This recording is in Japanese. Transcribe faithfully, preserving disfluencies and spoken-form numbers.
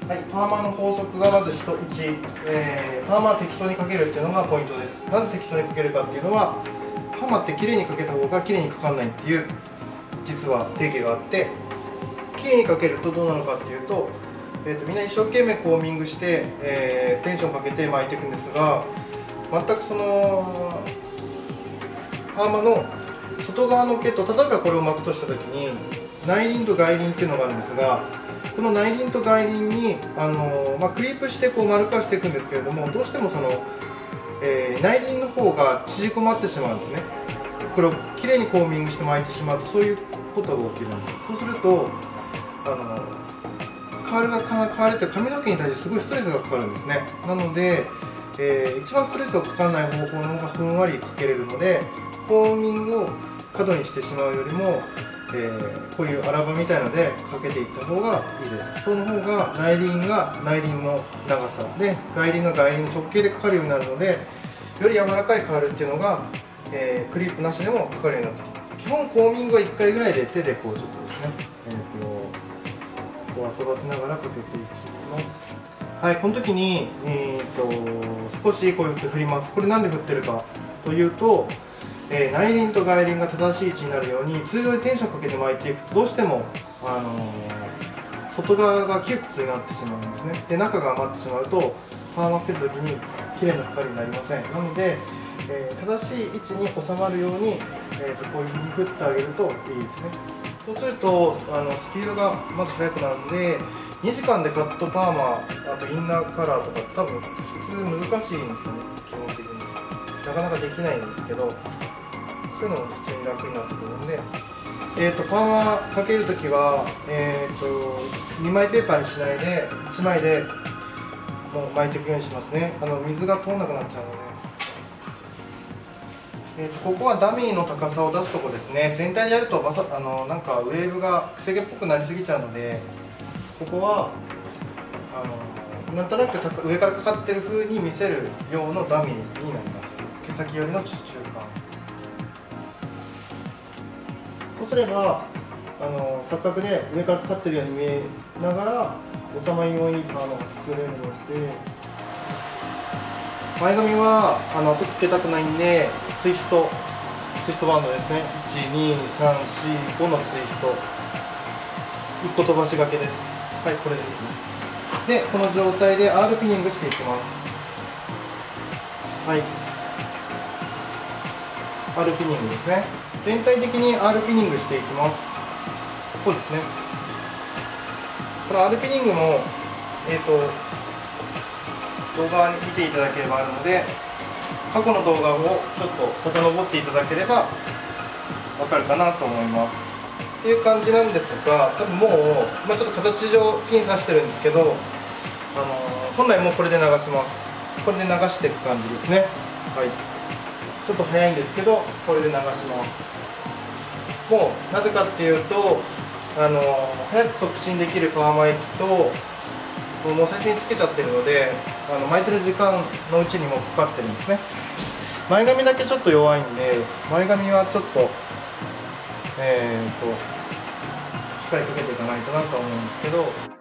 はい、パーマの法則がまずいち、えー、パーマは適当にかけるっていうのがポイントです。なぜ適当にかけるかっていうのは、パーマって綺麗にかけた方が綺麗にかかんないっていう実は定義があって、綺麗にかけるとどうなのかっていうと、えー、とみんな一生懸命コーミングして、えー、テンションかけて巻いていくんですが、全くそのパーマの外側の毛と、例えばこれを巻くとした時に内輪と外輪っていうのがあるんですが、この内輪と外輪にあの、まあ、クリープしてこう丸化していくんですけれども、どうしてもその、えー、内輪の方が縮こまってしまうんですね。これをきれいにコーミングして巻いてしまうとそういうことが起きるんですよ。そうするとあのカールが変わるって髪の毛に対してすごいストレスがかかるんですね。なので、えー、一番ストレスがかからない方法の方がふんわりかけれるので、コーミングを過度にしてしまうよりも、えー、こういう荒刃みたいのでかけていった方がいいです。その方が内輪が内輪の長さで、外輪が外輪の直径でかかるようになるので、より柔らかいカールっていうのが、えー、クリップなしでもかかるようになってきます。基本コーミングはいっかいぐらいで手でこうちょっとですね、えー、こうこう遊ばせながらかけていきます。はい、この時に、えー、と少しこうやって振ります。これなんで振ってるかというと、えー、内輪と外輪が正しい位置になるように、通常でテンションかけて巻いていくとどうしても、あのー、外側が窮屈になってしまうんですね。で、中が余ってしまうとパーマかけた時に綺麗な光になりません。なので、えー、正しい位置に収まるように、えー、とこういうふうに振ってあげるといいですね。そうするとあのスピードがまず速くなるので、にじかんでカットパーマ、あとインナーカラーとか多分普通難しいんですよね、基本的に。なかなかできないんですけど、そういうのも普通に楽になってくるので、えー、とパーマかけるときは、えー、とにまいペーパーにしないでいちまいでもう巻いていくようにしますね。あの水が通らなくなっちゃうので。えー、とここはダミーの高さを出すところですね。全体でやるとバサあのなんかウェーブがくせ毛っぽくなりすぎちゃうので、ここはあのなんとなく高上からかかってる風に見せる用のダミーになります。毛先よりの中間。そうすればあの錯覚で上からかかってるように見えながら収まりのいいパーマが作れるので。前髪はあの後つけたくないんで、ツイストツイストバンドですね。いち、に、さん、よん、ごのツイストいっこ飛ばしがけです。はい、これですね。でこの状態で アール ピニングしていきます。はい、 アール ピニングですね。全体的に アール ピニングしていきます。こうですね。この アール ピニングもえっ、ー、と動画に見ていただければあるので、過去の動画をちょっと遡っていただければわかるかなと思います。っていう感じなんですが、多分もう、まあ、ちょっと形上ピン刺してるんですけど、あの本来もうこれで流します。これで流していく感じですね。はい、ちょっと早いんですけどこれで流します。もうなぜかっていうと、あの早く促進できるパーマ液ともう最初につけちゃってるので、あの巻いてる時間のうちにもうかかってるんですね。前髪だけちょっと弱いんで、前髪はちょっとえーとしっかりかけていかないとなと思うんですけど。